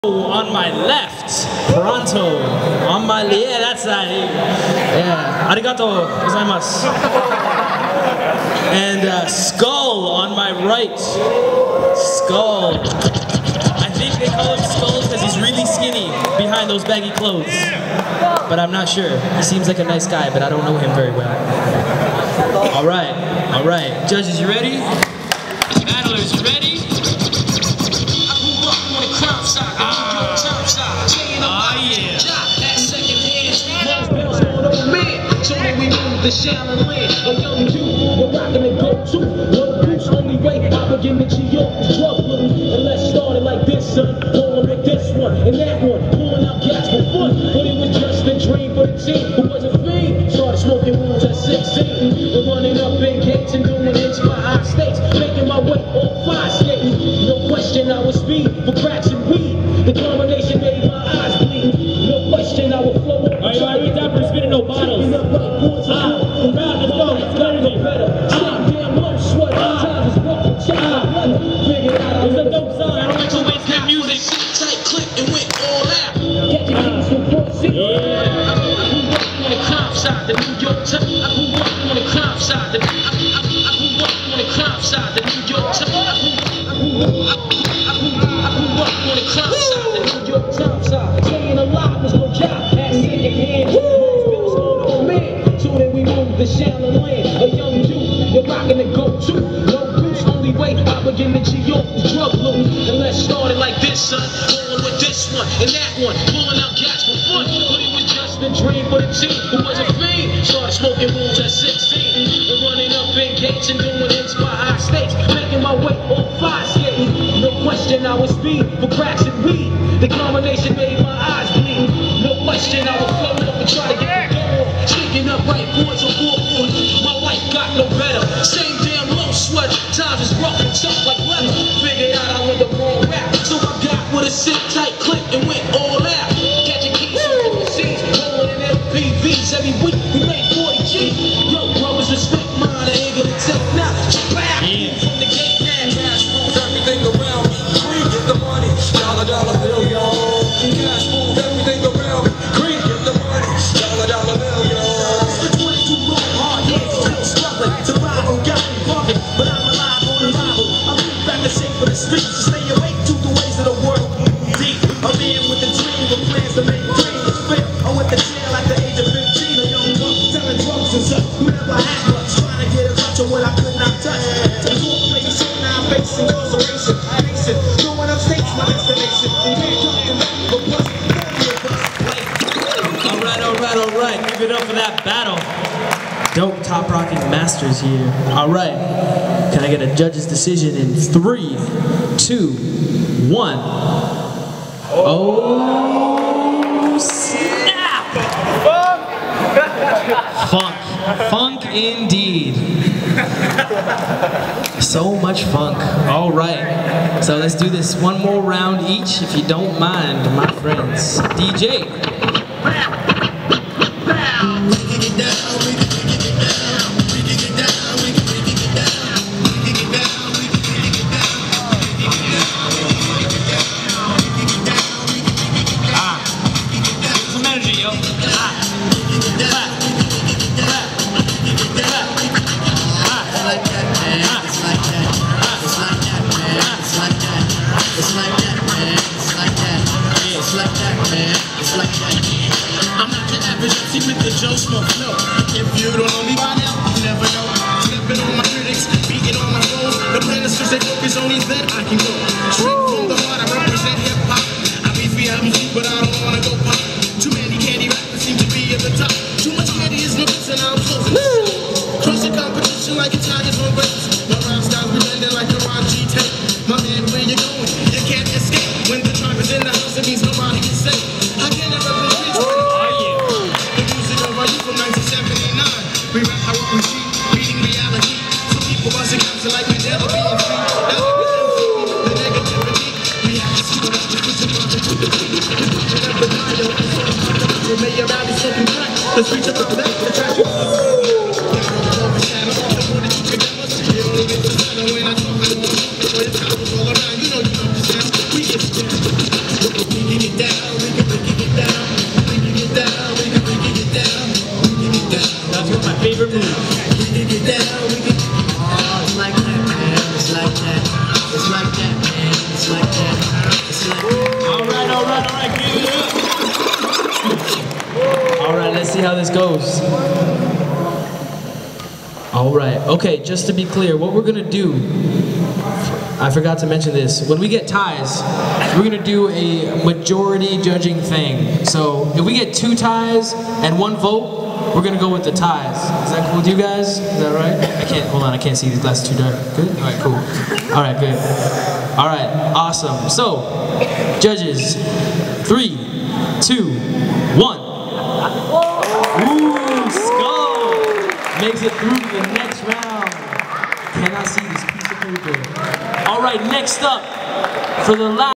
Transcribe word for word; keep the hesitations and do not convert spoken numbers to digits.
On my left, Pronto. On my left, yeah, that's that. Yeah, arigato gozaimasu. And uh, Skull on my right. Skull. I think they call him Skull because he's really skinny behind those baggy clothes. But I'm not sure. He seems like a nice guy, but I don't know him very well. All right, all right. Judges, you ready? Battlers, you ready? The shallow land, a young Jew, we're rockin' and go to. No boots, only way I begin to G O drug loot. And let's start it like this, son. Going with this one and that one, pulling out gas for fun. But it was just a dream for the team who was a fiend. Started smoking rules at sixteen, and running up in gates and doing hits by high stakes, making my way off fire skating. No question, I was speed for cracks and weed. The combination made my eyes bleed. No question, I would flow up. Alright, alright, we time for spinning no bottles. Ah, let's go, let's go. It's a dope song, I don't like to waste good music. Tight clip and went all out. Get your keys from Port City. I grew up on the crime side, the New York Times. I grew up on the crime side, the I grew up on the crime side, the New York Times. I grew up on the crime side, the New York Times side. Staying alive was no job, ass in your hand. Bills on man, so then we moved the shallow land. A young Jew, you're rocking the go-to. No boots, only way I begin to G O drug loot. And let's start it like this, son. Going with this one and that one, pulling out gas for fun. But it was just a dream for the team who was a fiend. Started smoking rules at sixteen, and running up in gates and doing hits by high stakes, making my way off fire skating. No question, I was speed for cracks and weed. The combination made my eyes bleed. No question, I was floating up and try to get the door off. Sneaking up right boys on four boys. My life got no better. Same damn low sweater. Times is rough and tough like weather. Figured out I went the wrong route, so I got with a sit tight clip and went all out. Catching keys from overseas, rolling in L P Vs every week. We made forty G's. Yo, brothers, respect mine. I ain't gonna take now. Yeah. From the gate now. Cash moves everything around me. Green, get the money. Dollar, dollar bill, yo. Cash moves everything around me. Green, get the money. Dollar, dollar bill, yo. twenty-two long hard years, still struggling. Survival got me bumping, but I'm alive on arrival. I'm back to shape for the streets to stay awake to the ways of the world. Deep, a man with a dream with plans to make dreams fit. I'm with the jail at the age of fifteen, a young buck selling drugs and such. Who never had much, trying to get a touch of what I could not touch. The court place, so now I'm facing incarceration. Nation, going upstate, my destination. And can't talk to me, but plus, Alright, alright, alright. Give it up for that battle. Dope top rocking masters here. Alright. Can I get a judge's decision in three, two, one? Oh, snap! Funk. Funk indeed. So much funk. Alright. So let's do this one more round each, if you don't mind, my friends. D J. With the Joe Smoke flow. If you don't know me by now, you never know. Stepping on my critics, beating on my foes. The plan is to stay focused, only then I can go. Straight from the heart, I represent hip hop. I be free, I'm free, but I don't wanna go pop. Too many candy rappers seem to be at the top. Too much candy is no good, and I'm closing the show. Trust the competition like it's Tigers on brakes. My rhyme styles be blending like the Ron G tape. My man, where you going? You can't escape. When the tribe is in the house, it means nobody can say. I can't ever play streets. From nineteen seventy-nine, we rap how we see, beating reality. Some people bust it out like Mandela being free. That's what we do, the negativity. We have to see what we put to the Remember Dido, the mayor rally smoking crack. The streets of the black, the trash. The more that you pick up us, you only get the shadow when I talk. When it's all around, you know you understand. We get scared. can get down, we can break it get down. We can get down, we can break it get down. We can get down. That's one of my favorite moves. We can get down, we can. Oh, it's like that, man. It's like that. It's like that, man. It's like that. It's like that. All right, all right, all right, give it up. All right, let's see how this goes. All right, okay, just to be clear, what we're gonna do, I forgot to mention this, when we get ties, we're gonna do a majority judging thing. So if we get two ties and one vote, we're gonna go with the ties. Is that cool with you guys? Is that right? I can't, hold on, I can't see, these glasses too dark. Good? All right, cool. All right, good. All right, awesome. So, judges, three, two, one. Ooh, Skull makes it through the next round. Cannot see this piece of paper. All right, next up, for the last